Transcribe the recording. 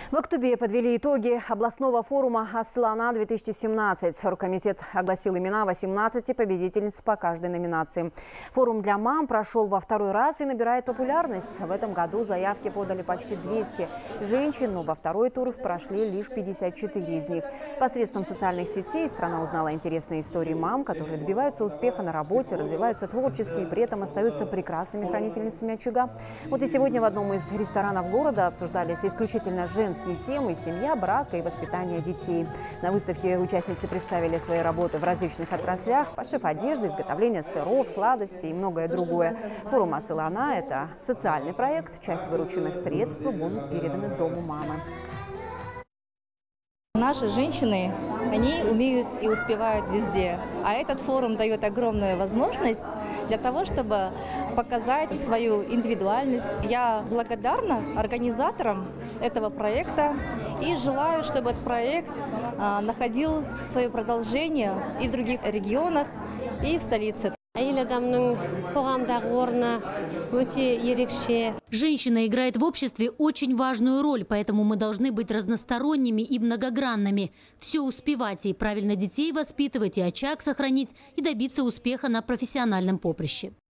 В Актубе подвели итоги областного форума «Асыл-ана-2017». Оргкомитет огласил имена 18 победительниц по каждой номинации. Форум для мам прошел во второй раз и набирает популярность. В этом году заявки подали почти 200 женщин, но во второй тур прошли лишь 54 из них. Посредством социальных сетей страна узнала интересные истории мам, которые добиваются успеха на работе, развиваются творчески и при этом остаются прекрасными хранительницами очага. Вот и сегодня в одном из ресторанов города обсуждались исключительно женские темы: семья, брак и воспитание детей. На выставке участницы представили свои работы в различных отраслях: пошив одежды, изготовление сыров, сладостей и многое другое. Форум «Асыл-ана» – это социальный проект. Часть вырученных средств будут переданы Дому мамы. Наши женщины, они умеют и успевают везде. А этот форум дает огромную возможность для того, чтобы показать свою индивидуальность. Я благодарна организаторам этого проекта и желаю, чтобы этот проект находил свое продолжение и в других регионах, и в столице. Женщина играет в обществе очень важную роль, поэтому мы должны быть разносторонними и многогранными. Все успевать и правильно детей воспитывать, и очаг сохранить, и добиться успеха на профессиональном поприще.